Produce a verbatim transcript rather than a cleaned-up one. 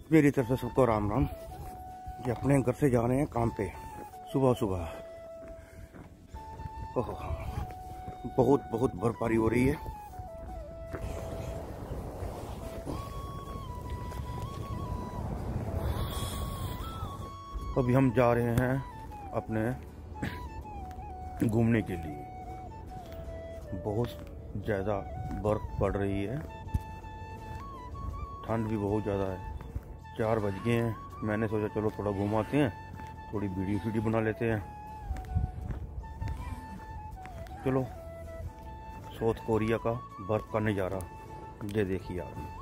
मेरी तरफ से सबको राम राम। ये अपने घर से जा रहे हैं काम पे सुबह सुबह। ओहो, बहुत बहुत बर्फबारी हो रही है। अभी हम जा रहे हैं अपने घूमने के लिए। बहुत ज़्यादा बर्फ पड़ रही है, ठंड भी बहुत ज़्यादा है। चार बज गए हैं, मैंने सोचा चलो थोड़ा घुमाते हैं, थोड़ी वीडियो वीडियो बना लेते हैं। चलो, साउथ कोरिया का बर्फ का नज़ारा ये देखिए आप।